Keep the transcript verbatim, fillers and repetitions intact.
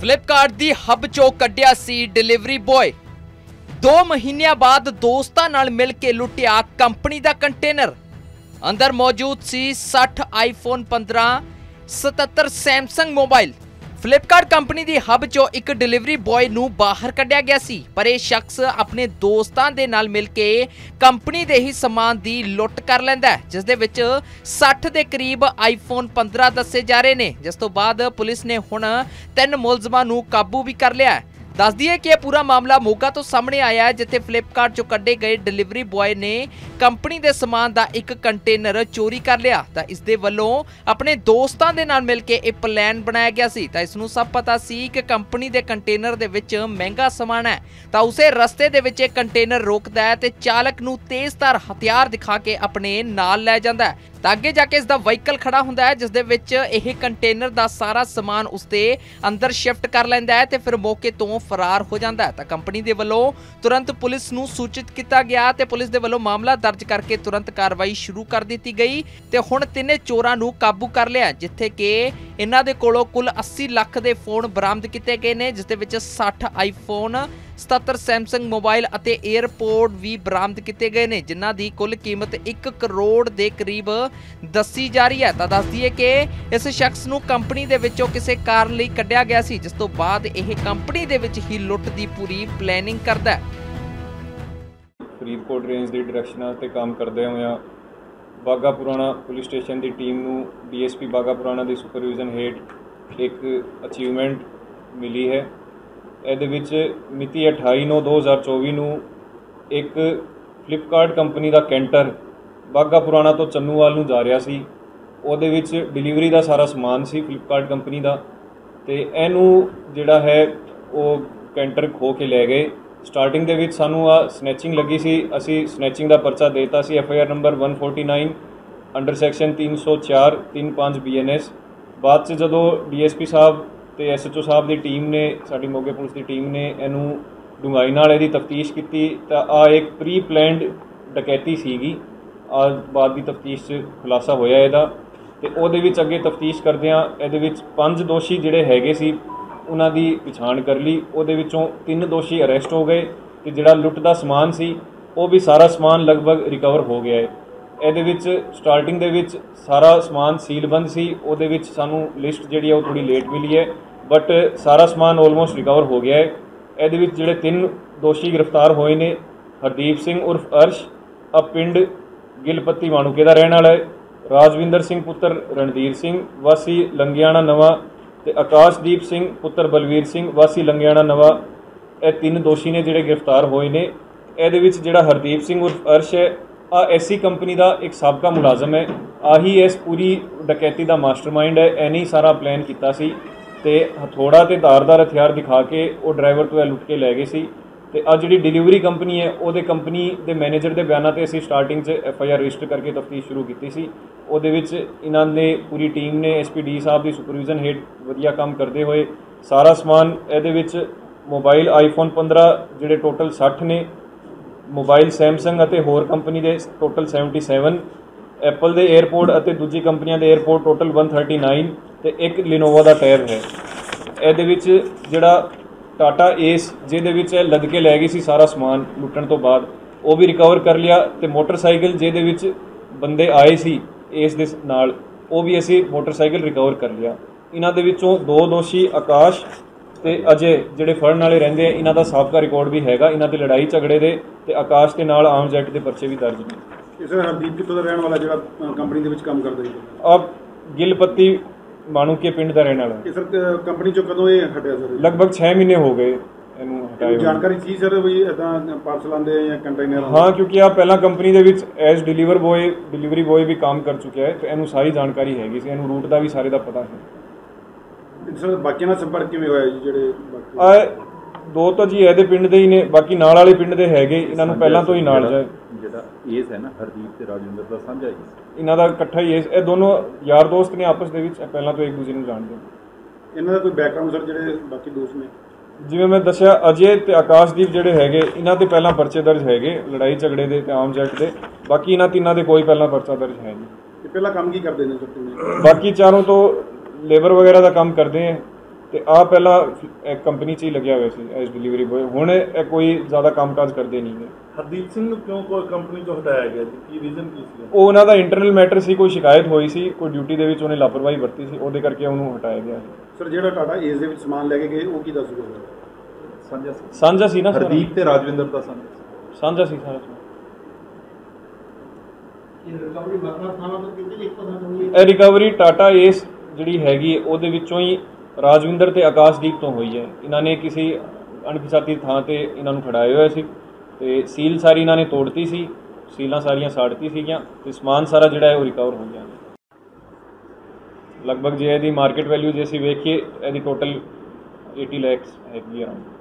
फ्लिपकार्ट दी hub चों कड्डिया सी delivery boy. दो महीनों बाद दोस्तां नाल मिल के लुटिया कंपनी दा कंटेनर। अंदर मौजूद सी साठ आईफोन पंद्रह सतहत्तर सैमसंग मोबाइल। फ्लिपकार्ट कंपनी दी हब चों एक डिलीवरी बॉय नूं बाहर कड्डिया गया सी, पर यह शख्स अपने दोस्तां दे नाल मिल के कंपनी दे ही समान दी लुट कर लैंदा है, जिस दे विच साठ दे करीब आईफोन पंद्रह दस्से जा रहे ने। जिस तो बाद पुलिस ने हुण तीन मुलजमां नूं काबू भी कर लिया है। दस दिए कि यह पूरा मामला मोगा तो सामने आया है, जिथे फ्लिपकार्ट चो कड्डे गए डिलीवरी बॉय ने कंपनी के समान का एक कंटेनर चोरी कर लिया। तो इस दे वल्लों अपने दोस्तां दे नाल मिल के एक प्लान बनाया गया सी। तो इसनूं सब पता सी कि कंपनी के कंटेनर दे विच महंगा समान है, तो उसे रस्ते दे विच कंटेनर रोकदा है ते चालक नूं तेजधार हथियार दिखा के अपने नाल लै जांदा है। तो अगे जाके इसका व्हीकल खड़ा हुंदा है, जिस दे विच यह कंटेनर का सारा समान उसके अंदर शिफ्ट कर लैंदा है ते फिर मौके तो फरार हो जाता है। तो कंपनी के वलों तुरंत पुलिस नूं सूचित किया गया ते पुलिस के वलों मामला दर्ज करके तुरंत कार्रवाई शुरू कर दी गई ते हुण तिने चोरां नूं काबू कर लिया, जिथे कि इन्हां दे कोलों कुल अस्सी लाख के फोन बरामद किए गए ने, जिस दे विच साठ आईफोन सतहत्तर सैमसंग मोबाइल और एयरपोर्ट भी बरामद किए गए हैं, जिन्हां दी कुल कीमत एक करोड़ के करीब दसी जा रही है। तो दस दिए कि इस शख्स नूं कंपनी दे विचों किसी कारण लई कड्ढिया गया सी, जिस तो बाद यह कंपनी दे विच ही लुट की पूरी प्लैनिंग करदा है। फरीदकोट रेंज की डायरैक्शनां ते काम करदे होया बाघा पुराना पुलिस स्टेशन की टीम नूं D S P Bagha Purana की सुपरविजन हेठ एक अचीवमेंट मिली है। ਇਹਦੇ ਵਿੱਚ ਮਿਤੀ अठाई नौ दो हज़ार चौबीस ਨੂੰ ਇੱਕ ਫਲਿੱਪਕਾਰਟ ਕੰਪਨੀ ਦਾ ਕੈਂਟਰ ਬਾਘਾ ਪੁਰਾਣਾ ਤੋਂ ਚੰਨੂਵਾਲ ਨੂੰ ਜਾ ਰਿਹਾ ਸੀ। ਉਹਦੇ ਵਿੱਚ ਡਿਲੀਵਰੀ ਦਾ ਸਾਰਾ ਸਮਾਨ ਸੀ ਫਲਿੱਪਕਾਰਟ ਕੰਪਨੀ ਦਾ, ਤੇ ਇਹਨੂੰ ਜਿਹੜਾ ਹੈ ਉਹ ਕੈਂਟਰ ਖੋ ਕੇ ਲੈ ਗਏ। ਸਟਾਰਟਿੰਗ ਦੇ ਵਿੱਚ ਸਾਨੂੰ ਆ ਸਨੈਚਿੰਗ ਲੱਗੀ ਸੀ, ਅਸੀਂ ਸਨੈਚਿੰਗ ਦਾ ਪਰਚਾ ਦੇਤਾ ਸੀ ਐਫ ਆਈ ਆਰ ਨੰਬਰ एक सौ उनचास ਅੰਡਰ ਸੈਕਸ਼ਨ तीन सौ चार तीन पाँच बी एन एस। ਬਾਅਦ 'ਚ ਜਦੋਂ ਡੀ ਐਸ ਪੀ ਸਾਹਿਬ ਤੇ ਐਸ ਐਚ ਓ ਸਾਹਿਬ ਦੀ ਟੀਮ ਨੇ, ਸਾਡੀ ਮੋਗੇ ਪੁਲਿਸ ਦੀ ਟੀਮ ਨੇ ਇਹਨੂੰ ਡੂੰਘਾਈ ਨਾਲ ਇਹਦੀ ਤਫਤੀਸ਼ ਕੀਤੀ ਤਾਂ ਆ ਇੱਕ ਪ੍ਰੀ ਪਲੈਨਡ ਡਕੈਤੀ ਸੀਗੀ। ਆ ਬਾਅਦ ਦੀ ਤਫਤੀਸ਼ 'ਚ ਖੁਲਾਸਾ ਹੋਇਆ ਇਹਦਾ, ਤੇ ਉਹਦੇ ਵਿੱਚ ਅੱਗੇ ਤਫਤੀਸ਼ ਕਰਦਿਆਂ ਇਹਦੇ ਵਿੱਚ ਪੰਜ ਦੋਸ਼ੀ ਜਿਹੜੇ ਹੈਗੇ ਸੀ ਉਹਨਾਂ ਦੀ ਪਛਾਣ ਕਰ ਲਈ। ਉਹਦੇ ਵਿੱਚੋਂ ਤਿੰਨ ਦੋਸ਼ੀ ਅਰੈਸਟ ਹੋ ਗਏ, ਤੇ ਜਿਹੜਾ ਲੁੱਟ ਦਾ ਸਮਾਨ ਸੀ ਉਹ ਵੀ ਸਾਰਾ ਸਮਾਨ ਲਗਭਗ ਰਿਕਵਰ ਹੋ ਗਿਆ ਹੈ। ਇਹਦੇ ਵਿੱਚ ਸਟਾਰਟਿੰਗ ਦੇ ਵਿੱਚ ਸਾਰਾ ਸਮਾਨ ਸੀਲਬੰਦ ਸੀ, ਉਹਦੇ ਵਿੱਚ ਸਾਨੂੰ ਲਿਸਟ ਜਿਹੜੀ ਹੈ ਉਹ ਥੋੜੀ ਲੇਟ ਮਿਲੀ ਹੈ, बट सारा समान ऑलमोस्ट रिकवर हो गया है। ਇਹਦੇ ਵਿੱਚ ਜਿਹੜੇ ਤਿੰਨ ਦੋਸ਼ੀ ਗ੍ਰਿਫਤਾਰ ਹੋਏ ਨੇ, ਹਰਦੀਪ ਸਿੰਘ ਉਰਫ ਅਰਸ਼ ਆ ਪਿੰਡ ਗਿਲਪੱਤੀ ਮਾਣੂਕੇ ਦਾ ਰਹਿਣ ਵਾਲਾ ਹੈ, ਰਾਜਵਿੰਦਰ ਸਿੰਘ ਪੁੱਤਰ ਰਣਧੀਰ ਸਿੰਘ ਵਾਸੀ ਲੰਗਿਆਣਾ ਨਵਾਂ, ਤੇ ਆਕਾਸ਼ਦੀਪ ਸਿੰਘ ਪੁੱਤਰ ਬਲਵੀਰ ਸਿੰਘ ਵਾਸੀ ਲੰਗਿਆਣਾ ਨਵਾਂ। ਇਹ ਤਿੰਨ ਦੋਸ਼ੀ ਨੇ ਜਿਹੜੇ ਗ੍ਰਿਫਤਾਰ ਹੋਏ ਨੇ। ਇਹਦੇ ਵਿੱਚ ਜਿਹੜਾ ਹਰਦੀਪ ਸਿੰਘ ਉਰਫ ਅਰਸ਼ ਹੈ ਆ ਐਸੀ ਕੰਪਨੀ ਦਾ ਇੱਕ ਸਾਬਕਾ ਮੁਲਾਜ਼ਮ ਹੈ, ਆਹੀ ਇਸ ਪੂਰੀ ਡਕੈਤੀ ਦਾ ਮਾਸਟਰਮਾਈਂਡ ਹੈ। ਇਹਨੇ ਸਾਰਾ ਪਲਾਨ ਕੀਤਾ ਸੀ ਤੇ ਹਥੌੜਾ ਤੇ ਧਾਰਦਾਰ ਹਥਿਆਰ ਦਿਖਾ ਕੇ ਉਹ ਡਰਾਈਵਰ ਤੋਂ ਇਹ ਲੁੱਟ ਕੇ ਲੈ ਗਏ ਸੀ। ਤੇ ਆ ਜਿਹੜੀ ਡਿਲੀਵਰੀ ਕੰਪਨੀ ਹੈ ਉਹਦੇ ਕੰਪਨੀ ਦੇ ਮੈਨੇਜਰ ਦੇ ਬਿਆਨਾਂ ਤੇ ਅਸੀਂ ਸਟਾਰਟਿੰਗ 'ਚ ਐਫ ਆਈ ਆਰ ਰਜਿਸਟਰ ਕਰਕੇ ਤਫਤੀਸ਼ ਸ਼ੁਰੂ ਕੀਤੀ ਸੀ। ਉਹਦੇ ਵਿੱਚ ਇਹਨਾਂ ਨੇ ਪੂਰੀ ਟੀਮ ਨੇ ਐਸ ਪੀ ਡੀ ਸਾਹਿਬ ਦੀ ਸੁਪਰਵਿਜ਼ਨ ਹੇਠ ਵਧੀਆ ਕੰਮ ਕਰਦੇ ਹੋਏ ਸਾਰਾ ਸਮਾਨ, ਇਹਦੇ ਵਿੱਚ ਮੋਬਾਈਲ ਆਈਫੋਨ ਪੰद्रह ਜਿਹੜੇ ਟੋਟਲ साठ ਨੇ, ਮੋਬਾਈਲ ਸੈਮਸੰਗ ਅਤੇ ਹੋਰ ਕੰਪਨੀ ਦੇ ਟੋਟਲ सतहत्तर, ਐਪਲ ਦੇ 에ਅਰਪੋਰਟ ਅਤੇ ਦੂਜੀ ਕੰਪਨੀਆਂ ਦੇ 에ਅਰਪੋਰਟ ਟੋਟਲ एक सौ उनतालीस ਤੇ ਇੱਕ ਲਿਨੋਵਾ ਦਾ ਟੈਬ ਹੈ। ਇਹਦੇ ਵਿੱਚ ਜਿਹੜਾ ਟਾਟਾ ਏਸ ਜਿਹਦੇ ਵਿੱਚ ਲੱਦ ਕੇ ਲੈ ਗਈ ਸੀ ਸਾਰਾ ਸਮਾਨ ਲੁੱਟਣ ਤੋਂ ਬਾਅਦ, ਉਹ ਵੀ ਰਿਕਵਰ ਕਰ ਲਿਆ। ਤੇ ਮੋਟਰਸਾਈਕਲ ਜਿਹਦੇ ਵਿੱਚ ਬੰਦੇ ਆਏ ਸੀ ਏਸ ਦੇ ਨਾਲ, ਉਹ ਵੀ ਅਸੀਂ ਮੋਟਰਸਾਈਕਲ ਰਿਕਵਰ ਕਰ ਲਿਆ। ਇਹਨਾਂ ਦੇ ਵਿੱਚੋਂ ਦੋ ਦੋਸ਼ੀ ਆਕਾਸ਼ ਤੇ ਅਜੇ ਜਿਹੜੇ ਫੜਨ ਵਾਲੇ ਰਹਿੰਦੇ ਆ, ਇਹਨਾਂ ਦਾ ਸਾਬਕਾ ਰਿਕਾਰਡ ਵੀ ਹੈਗਾ ਇਹਨਾਂ ਦੇ ਲੜਾਈ ਝਗੜੇ ਦੇ, ਤੇ ਆਕਾਸ਼ ਦੇ ਨਾਲ ਆਰਮਜ਼ ਐਕਟ ਦੇ ਪਰਚੇ ਵੀ ਦਰਜ ਨੇ। ਇਸ ਹਰਦੀਪ ਕਿੱਥੋਂ ਦਾ ਰਹਿਣ ਵਾਲਾ ਜਿਹੜਾ ਕੰਪਨੀ ਦੇ ਵਿੱਚ ਕੰਮ ਕਰਦਾ ਜੀ? ਆ ਗਿਲਪੱਤੀ ਮਾਣੂਕੇ ਪਿੰਡ ਦਾ ਰਹਿਣ ਵਾਲਾ ਹੈ। ਸਰ ਕੰਪਨੀ ਚੋਂ ਕਦੋਂ ਇਹ ਹਟਿਆ ਸਰ? ਲਗਭਗ छह ਮਹੀਨੇ ਹੋ ਗਏ ਇਹਨੂੰ ਹਟਾਏ। ਜਾਣਕਾਰੀ ਸੀ ਸਰ ਵੀ ਇਦਾਂ ਪਾਰਸਲ ਆਉਂਦੇ ਜਾਂ ਕੰਟੇਨਰ? ਹਾਂ, ਕਿਉਂਕਿ ਆ ਪਹਿਲਾਂ ਕੰਪਨੀ ਦੇ ਵਿੱਚ as deliver boy delivery boy ਵੀ ਕੰਮ ਕਰ ਚੁੱਕਿਆ ਹੈ, ਤੇ ਇਹਨੂੰ ਸਾਰੀ ਜਾਣਕਾਰੀ ਹੈਗੀ ਸੀ, ਇਹਨੂੰ ਰੂਟ ਦਾ ਵੀ ਸਾਰੇ ਦਾ ਪਤਾ ਹੈ। ਸਰ ਬਾਕੀਆਂ ਨਾਲ ਸੰਪਰਕ ਕਿਵੇਂ ਹੋਇਆ ਜੀ? ਜਿਹੜੇ ਆ ਦੋ ਤਾਂ ਜੀ ਇਹਦੇ ਪਿੰਡ ਦੇ ਹੀ ਨੇ, ਬਾਕੀ ਨਾਲ ਵਾਲੇ ਪਿੰਡ ਦੇ ਹੈਗੇ, ਇਹਨਾਂ ਨੂੰ ਪਹਿਲਾਂ ਤੋਂ ਹੀ ਨਾਲ ਜਾਏ। ਜਿਹੜਾ ਏਸ ਹੈ ਨਾ ਹਰਦੀਪ ਤੇ ਰਾਜਿੰਦਰ ਦਾ ਸਾਂਝਾ ਏਸ, ਇਹਨਾਂ ਦਾ ਇਕੱਠਾ ਹੀ ਏਸ, ਇਹ ਦੋਨੋਂ ਯਾਰ ਦੋਸਤ ਨੇ ਆਪਸ ਦੇ ਵਿੱਚ, ਪਹਿਲਾਂ ਤੋਂ ਇੱਕ ਦੂਜੇ ਨੂੰ ਜਾਣਦੇ। ਇਹਨਾਂ ਦਾ ਕੋਈ ਬੈਕਗ੍ਰਾਉਂਡ ਸਰ ਜਿਹੜੇ ਬਾਕੀ ਦੋਸਤ ਨੇ? ਜਿਵੇਂ ਮੈਂ ਦੱਸਿਆ, ਅਜੇ ਤੇ ਆਕਾਸ਼ਦੀਪ ਜਿਹੜੇ ਹੈਗੇ ਇਹਨਾਂ ਦੇ ਪਹਿਲਾਂ ਪਰਚੇ ਦਰਜ ਹੈਗੇ ਲੜਾਈ ਝਗੜੇ ਦੇ ਤੇ ਆਰਮਜ਼ ਐਕਟ ਦੇ, ਬਾਕੀ ਇਹਨਾਂ ਤਿੰਨਾਂ ਦੇ ਕੋਈ ਪਹਿਲਾਂ ਪਰਚਾ ਦਰਜ ਹੈ ਨਹੀਂ। ਤੇ ਪਹਿਲਾਂ ਕੰਮ ਕੀ ਕਰਦੇ ਨੇ ਸਰ? ਬਾਕੀ ਚਾਰੋਂ ਤੋਂ ਲੇਬਰ ਵਗੈरह ਦਾ ਕੰਮ ਕਰਦੇ हैं। ਤੇ ਆ ਪਹਿਲਾਂ ਇੱਕ ਕੰਪਨੀ 'ਚ ਹੀ ਲੱਗਿਆ ਹੋਇਆ ਸੀ ਐਜ਼ ਡਿਲੀਵਰੀ ਬੋਏ। ਹੁਣ ਇਹ ਕੋਈ ਜ਼ਿਆਦਾ ਕੰਮਕਾਜ ਕਰਦੇ ਨਹੀਂ ਹੈ। ਹਰਦੀਪ ਸਿੰਘ ਨੂੰ ਕਿਉਂ ਕੋਈ ਕੰਪਨੀ ਤੋਂ ਹਟਾਇਆ ਗਿਆ ਜੀ, ਕੀ ਰੀਜ਼ਨ ਕੀ ਸੀ? ਉਹ ਉਹਨਾਂ ਦਾ ਇੰਟਰਨਲ ਮੈਟਰ ਸੀ, ਕੋਈ ਸ਼ਿਕਾਇਤ ਹੋਈ ਸੀ, ਕੋਈ ਡਿਊਟੀ ਦੇ ਵਿੱਚ ਉਹਨੇ ਲਾਪਰਵਾਹੀ ਵਰਤੀ ਸੀ, ਉਹਦੇ ਕਰਕੇ ਉਹਨੂੰ ਹਟਾਇਆ ਗਿਆ। ਸਰ ਜਿਹੜਾ ਟਾਟਾ ਏਸ ਦੇ ਵਿੱਚ ਸਮਾਨ ਲੈ ਕੇ ਗਏ ਉਹ ਕੀ ਦੱਸੋਗੇ ਸਰ? ਸਾਂਝਾ ਸੀ ਸਾਂਝਾ ਸੀ ਨਾ ਸਾਰਾ। ਹਰਦੀਪ ਤੇ ਰਾਜਵਿੰਦਰ ਦਾ ਸਾਂਝਾ ਸੀ। ਸਾਂਝਾ ਸੀ ਸਾਰਾ। ਇਹ ਰਿਕਵਰੀ ਟਾਟਾ ਏਸ ਜਿਹੜੀ ਹੈਗੀ ਹੈ ਉਹਦੇ ਵਿੱਚੋਂ ਹੀ ਰਾਜਵਿੰਦਰ ਤੇ ਆਕਾਸ਼ਦੀਪ ਤੋਂ ਹੋਈ ਹੈ। ਇਹਨਾਂ ਨੇ ਕਿਸੇ ਅਣਪਛਾਤੀ ਥਾਂ ਤੇ ਇਹਨਾਂ ਨੂੰ ਖੜਾਇਆ ਹੋਇਆ ਸੀ ਤੇ ਸੀਲ ਸਾਰੀ ਇਹਨਾਂ ਨੇ ਤੋੜਤੀ ਸੀ, ਸੀਲਾਂ ਸਾਰੀਆਂ ਸਾੜਤੀ ਸੀਗੀਆਂ ਤੇ ਸਮਾਨ ਸਾਰਾ ਜਿਹੜਾ ਹੈ ਉਹ ਰਿਕਵਰ ਹੋ ਗਿਆ। ਲਗਭਗ ਜੇ ਇਹਦੀ ਮਾਰਕੀਟ ਵੈਲਿਊ ਜੇ ਅਸੀਂ ਵੇਖੀਏ ਇਹਦੀ ਟੋਟਲ अस्सी ਲੱਖ ਹੈਗੀ ਆ।